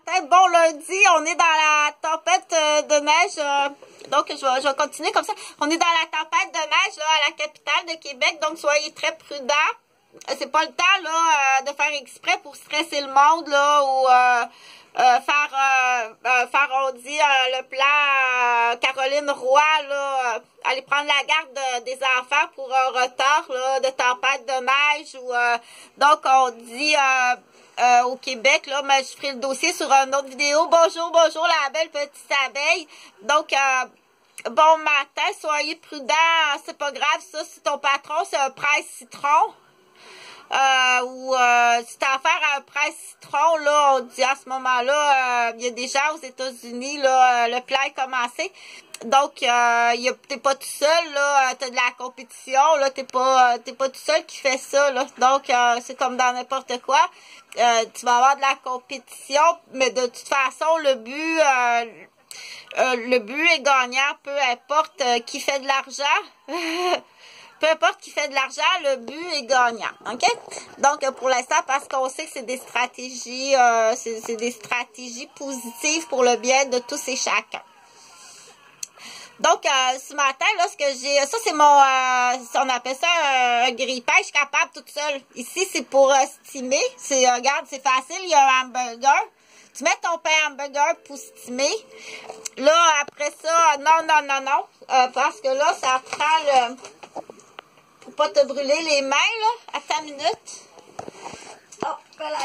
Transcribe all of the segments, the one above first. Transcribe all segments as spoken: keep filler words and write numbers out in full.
matin, bon lundi, on est dans la tempête euh, de neige, euh, donc je vais, je vais continuer comme ça. On est dans la tempête de neige là, à la capitale de Québec, donc soyez très prudents. C'est pas le temps là euh, de faire exprès pour stresser le monde là ou euh, euh, faire euh, euh, faire on dit euh, le plan euh, Caroline Roy là, euh, aller prendre la garde de, des enfants pour un retard là, de tempête de neige ou euh, donc on dit euh, euh, au Québec là, mais je ferai le dossier sur une autre vidéo. Bonjour, bonjour la belle petite abeille. Donc euh, bon matin, soyez prudents, c'est pas grave ça si ton patron c'est un presse citron. Euh, ou euh, si t'as affaire à un presse citron, là, on dit à ce moment-là, il euh, y a des gens aux États-Unis, là, euh, le plan est commencé. Donc, euh, t'es pas tout seul, là, t'as de la compétition, là, t'es pas euh, t'es pas tout seul qui fait ça, là. Donc, euh, c'est comme dans n'importe quoi. Euh, tu vas avoir de la compétition, mais de toute façon, le but euh, euh, le but est gagnant, peu importe euh, qui fait de l'argent. Peu importe qui fait de l'argent, le but est gagnant, ok? Donc, pour l'instant, parce qu'on sait que c'est des stratégies, euh, c'est des stratégies positives pour le bien de tous et chacun. Donc, euh, ce matin, là, ce que j'ai, ça c'est mon, euh, on appelle ça euh, un grille-pain, je suis capable toute seule. Ici, c'est pour euh, stimer. C'est, euh, regarde, c'est facile, il y a un hamburger. Tu mets ton pain hamburger pour stimer. Là, après ça, non, non, non, non, euh, parce que là, ça prend le... Pour pas te brûler les mains, là. Attends une minute. Oh, voilà.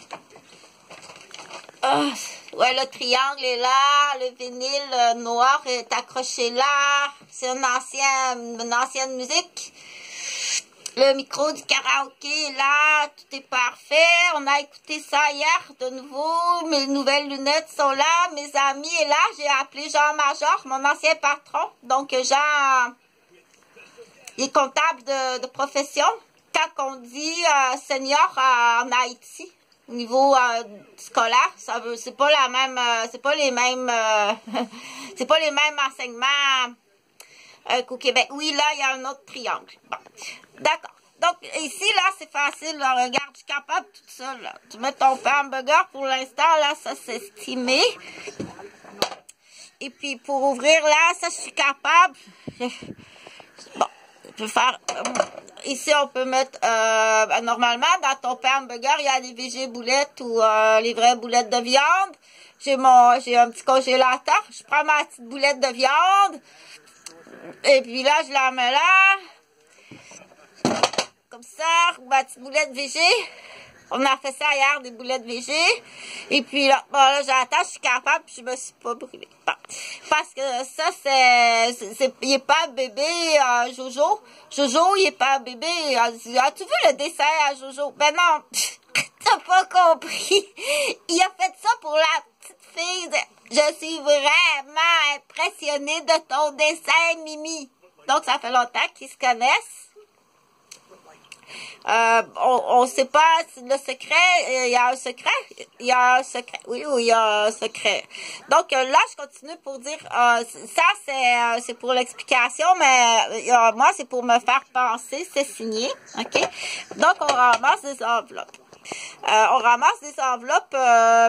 Oh, ouais, le triangle est là. Le vinyle euh, noir est accroché là. C'est une ancienne, une ancienne musique. Le micro du karaoké est là. Tout est parfait. On a écouté ça hier de nouveau. Mes nouvelles lunettes sont là. Mes amis sont là. J'ai appelé Jean Major, mon ancien patron. Donc, Jean... Il est comptable de, de profession. Quand on dit euh, senior euh, en Haïti, au niveau euh, scolaire, ça veut, c'est pas la même, euh, c'est pas les mêmes, euh, c'est pas les mêmes enseignements euh, qu'au Québec. Oui, là, il y a un autre triangle. Bon, d'accord. Donc, ici, là, c'est facile. Là, regarde, je suis capable toute seule. Là. Tu mets ton pain hamburger pour l'instant, là, ça c'est estimé. Et puis, pour ouvrir là, ça, je suis capable. Bon. Je peux faire, euh, ici on peut mettre, euh, normalement dans ton pain hamburger il y a des V G boulettes ou euh, les vraies boulettes de viande. J'ai mon, j'ai un petit congélateur, je prends ma petite boulette de viande et puis là je la mets là, comme ça, ma petite boulette V G. On a fait ça hier, des boulettes V G. Et puis là, bon, là j'attends, je suis capable, puis je me suis pas brûlée. Bon. Parce que ça, c'est... Il est pas un bébé, euh, Jojo. Jojo, il est pas un bébé. As-tu vu le dessin à Jojo? Ben non, t'as pas compris. Il a fait ça pour la petite fille. Je suis vraiment impressionnée de ton dessin, Mimi. Donc, ça fait longtemps qu'ils se connaissent. Euh, on ne sait pas le secret, il y a un secret, il y a un secret, oui, oui, il y a un secret. Donc là, je continue pour dire, euh, ça c'est euh, c'est pour l'explication, mais euh, moi c'est pour me faire penser, c'est signé, ok? Donc on ramasse des enveloppes. Euh, on ramasse des enveloppes euh,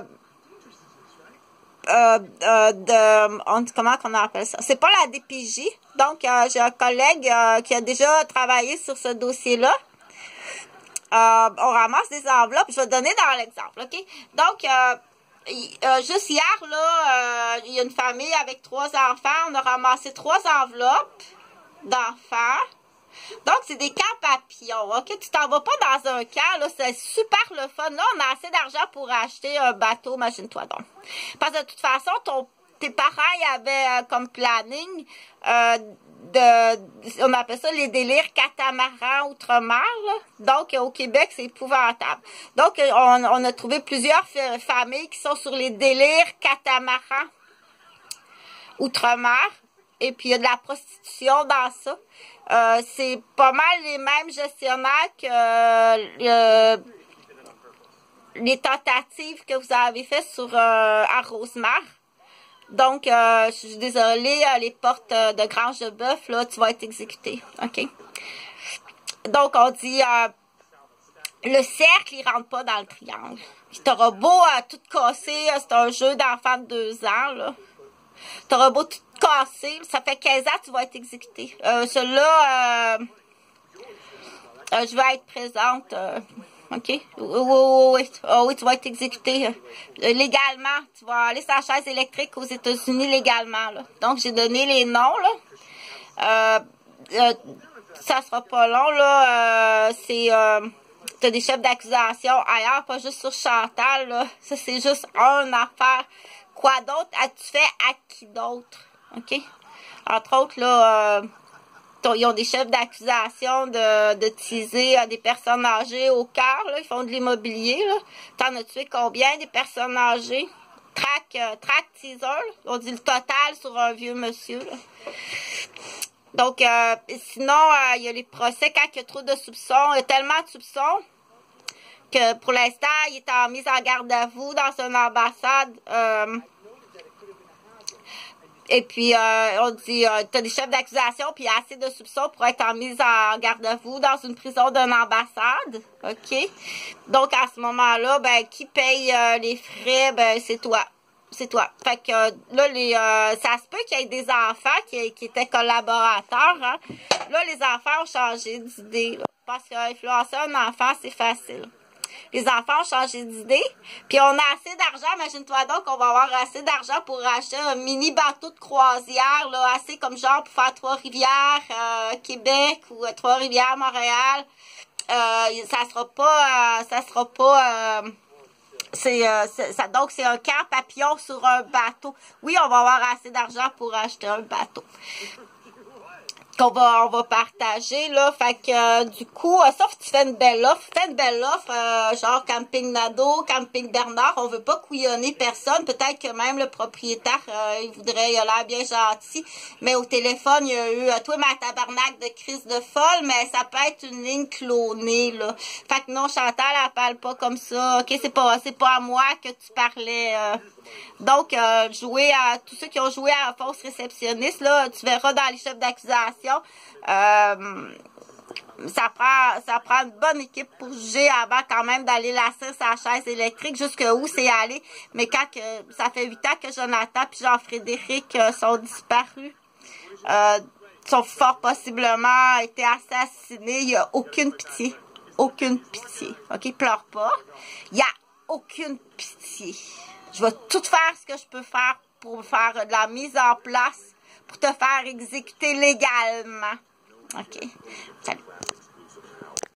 euh, euh, de, on, comment qu'on appelle ça? C'est pas la D P J, donc euh, j'ai un collègue euh, qui a déjà travaillé sur ce dossier-là. Euh, on ramasse des enveloppes. Je vais te donner dans l'exemple, ok? Donc, euh, euh, juste hier, là, euh, il y a une famille avec trois enfants. On a ramassé trois enveloppes d'enfants. Donc, c'est des camps papillons, ok? Tu t'en vas pas dans un camp, là, c'est super le fun. Là, on a assez d'argent pour acheter un bateau, imagine-toi donc. Parce que de toute façon, ton, tes parents, ils avaient euh, comme planning euh, de, on appelle ça les délires catamarans outre-mer, là. Donc, au Québec, c'est épouvantable. Donc, on, on a trouvé plusieurs familles qui sont sur les délires catamarans outre-mer. Et puis, il y a de la prostitution dans ça. Euh, c'est pas mal les mêmes gestionnaires que euh, les tentatives que vous avez faites sur euh, à Rosemère. Donc, euh, je suis désolée, les portes de Grange de Bœuf, là, tu vas être exécuté, ok? Donc, on dit, euh, le cercle, il rentre pas dans le triangle. Puis t'auras beau à tout casser, c'est un jeu d'enfant de deux ans, là. T'auras beau tout casser, ça fait quinze ans que tu vas être exécuté. Euh, Celui-là, euh, euh, je vais être présente, euh, OK? Oui, oui, oui, oui. Oh, oui, tu vas être exécuté euh, légalement. Tu vas aller sur la chaise électrique aux États-Unis légalement, là. Donc, j'ai donné les noms, là. Euh, euh, ça sera pas long, là. Euh, c'est... Euh, t'as des chefs d'accusation ailleurs, pas juste sur Chantal, là. Ça, c'est juste une affaire. Quoi d'autre as-tu fait à qui d'autre? OK? Entre autres, là, euh, ils ont des chefs d'accusation de, de teaser euh, des personnes âgées au cœur, là. Ils font de l'immobilier, là. T'en as tué combien des personnes âgées? Track, euh, track teaser, là. On dit le total sur un vieux monsieur, là. Donc, euh, sinon, euh, il y a les procès quand il y a trop de soupçons. Il y a tellement de soupçons que pour l'instant, il est en mise en garde à vous dans une ambassade. Euh, et puis, euh, on dit, euh, tu as des chefs d'accusation, puis il y a assez de soupçons pour être en mise en garde à vous dans une prison d'une ambassade. OK? Donc, à ce moment-là, ben, qui paye euh, les frais? Ben, c'est toi. C'est toi. Fait que euh, là, les, euh, ça se peut qu'il y ait des enfants qui, qui étaient collaborateurs. Hein? Là, les enfants ont changé d'idée. Parce qu'influencer un enfant, c'est facile. Les enfants ont changé d'idée. Puis on a assez d'argent. Imagine-toi donc qu'on va avoir assez d'argent pour acheter un mini bateau de croisière, là, assez comme genre pour faire Trois-Rivières, euh, Québec ou euh, Trois-Rivières, Montréal. Euh, ça sera pas, euh, ça sera pas. Euh, C'est euh, ça, donc c'est un camp papillon sur un bateau. Oui, on va avoir assez d'argent pour acheter un bateau qu'on va on va partager là. Fait que euh, du coup, euh, sauf que tu fais une belle offre, fais une belle offre, euh, genre camping Nadeau, camping Bernard. On veut pas couillonner personne. Peut-être que même le propriétaire, euh, il voudrait, il a l'air bien gentil, mais au téléphone, il y a eu euh, toi ma tabarnak de crise de folle, mais ça peut être une ligne clonée là. Fait que non, Chantal, elle parle pas comme ça. Ok, c'est pas c'est pas à moi que tu parlais. Euh. Donc, euh, jouer à tous ceux qui ont joué à la fausse réceptionniste, là, tu verras dans les chefs d'accusation. Euh, ça prend ça prend une bonne équipe pour juger avant quand même d'aller lasser sa chaise électrique jusqu'où c'est allé. Mais quand que, ça fait huit ans que Jonathan et Jean-Frédéric euh, sont disparus, euh, sont fort possiblement été assassinés, il n'y a aucune pitié. Aucune pitié. OK? Pleure pas. Il n'y a aucune pitié. Je vais tout faire ce que je peux faire pour faire de la mise en place pour te faire exécuter légalement. OK. Salut.